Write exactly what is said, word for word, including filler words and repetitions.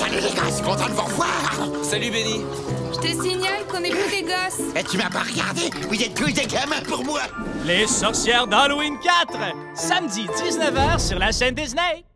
Salut les gosses, content de vous revoir. Salut Benny. Je te signale qu'on est plus des gosses. Et tu m'as pas regardé? Vous êtes tous des gamins pour moi. Les Sorcières d'Halloween quatre, samedi dix-neuf heures sur la chaîne Disney.